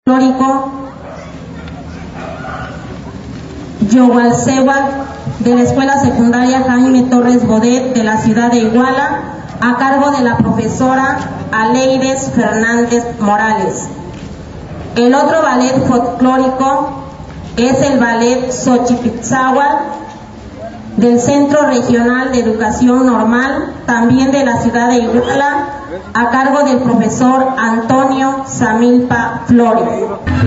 folclórico Yogualcéhuatl de la Escuela Secundaria Jaime Torres Bodet de la ciudad de Iguala, a cargo de la profesora Aleides Fernández Morales. El otro ballet folclórico es el ballet Xochipitzáhuatl del Centro Regional de Educación Normal, también de la ciudad de Iguala, a cargo del profesor Antonio Samilpa Flores.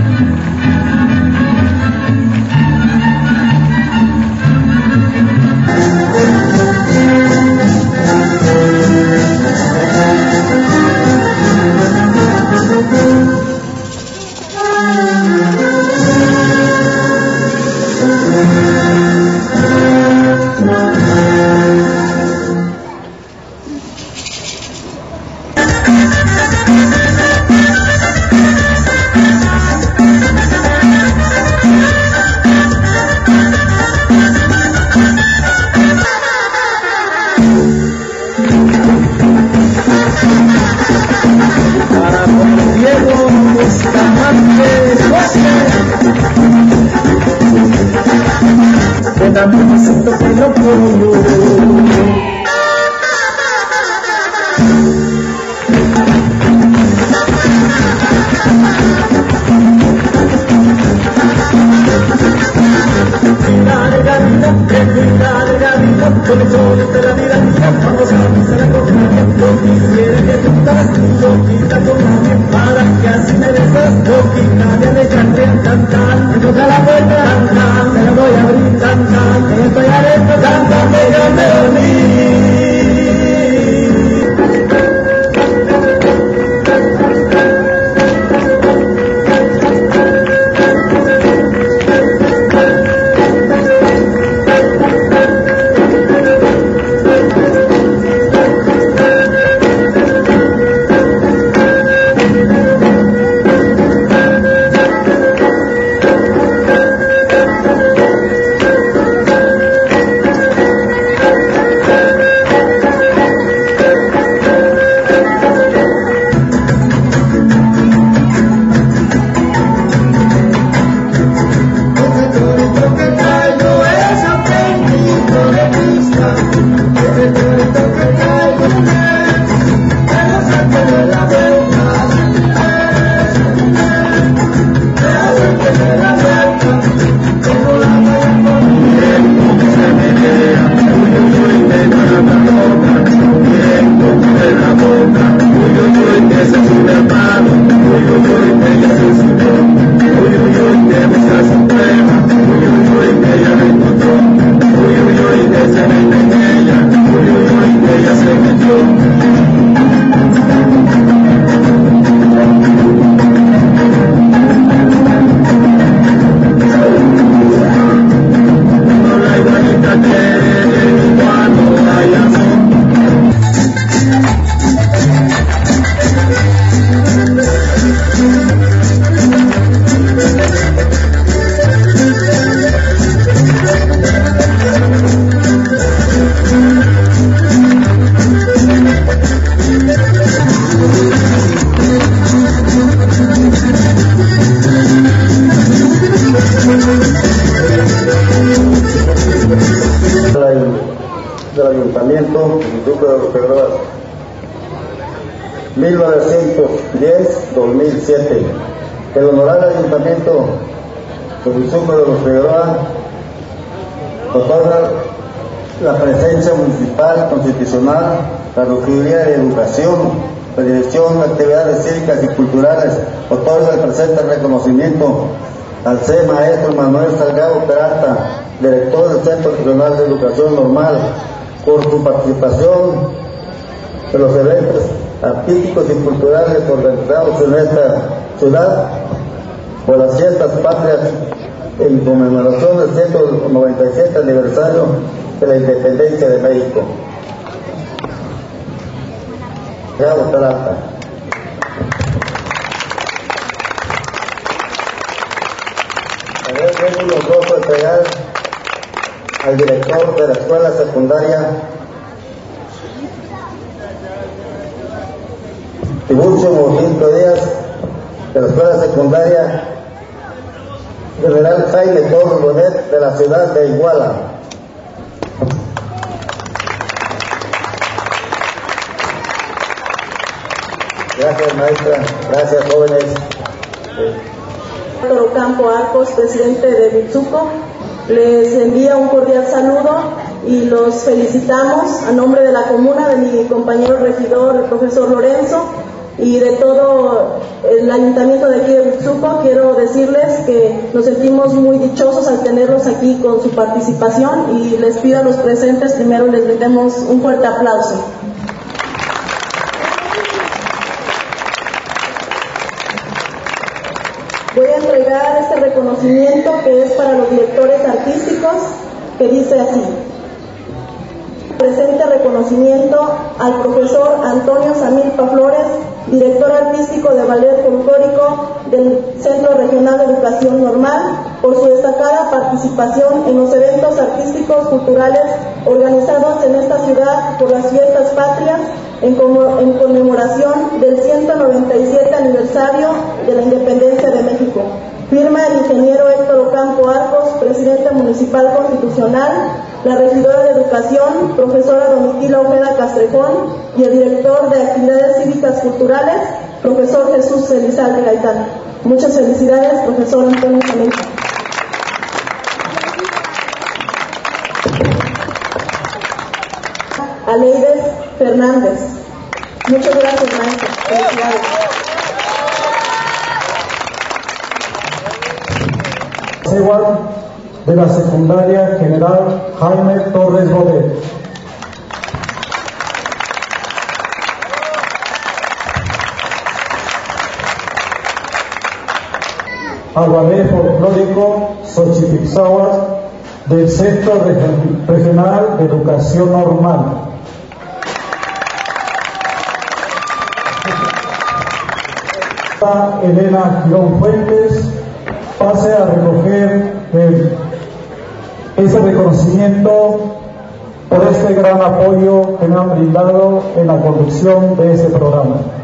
Del Ayuntamiento del Duque de los Figueroa, 1910-2007. El Honorable Ayuntamiento del Duque de los Figueroa otorga la presencia municipal constitucional, la Regiduría de Educación, la Dirección de Actividades Cívicas y Culturales, otorga el presente reconocimiento al C. Maestro Manuel Salgado Peralta, director del Centro Regional de Educación Normal, por su participación en los eventos artísticos y culturales organizados en esta ciudad por las fiestas patrias en conmemoración del 197 aniversario de la Independencia de México. Salgado Peralta. Tengo un honroso entregar al director de la Escuela Secundaria Tiburcio Mojico Díaz de la Escuela Secundaria General Jaime Torres Bodet de la ciudad de Iguala. Gracias, maestra. Gracias, jóvenes. Ocampo Arcos, presidente de Vitsuco, les envía un cordial saludo y los felicitamos a nombre de la comuna, de mi compañero regidor, el profesor Lorenzo, y de todo el ayuntamiento de aquí de Vitsuco. Quiero decirles que nos sentimos muy dichosos al tenerlos aquí con su participación y les pido a los presentes primero les brindemos un fuerte aplauso. Voy a entregar este reconocimiento que es para los directores artísticos, que dice así: presente reconocimiento al profesor Antonio Samilpa Flores, director artístico de ballet folclórico del Centro Regional de Educación Normal, por su destacada participación en los eventos artísticos culturales organizados en esta ciudad por las fiestas patrias en conmemoración del 197 aniversario de la Independencia de México. Firma el ingeniero Héctor Ocampo Arcos, presidente municipal constitucional, la regidora de Educación, profesora Domitila Ojeda Castrejón, y el director de Actividades Cívicas Culturales, profesor Jesús Elizalde Gaitán. Muchas felicidades, profesor Antonio Samilpa. Aleides Fernández. Muchas gracias, maestro. Felicidades. Igual de la Secundaria General Jaime Torres Bodet. Al ballet folclórico Xochipilzáhuatl del Centro Regional de Educación Normal. Elena Girón Fuentes pase a recoger ese reconocimiento por este gran apoyo que me han brindado en la conducción de ese programa.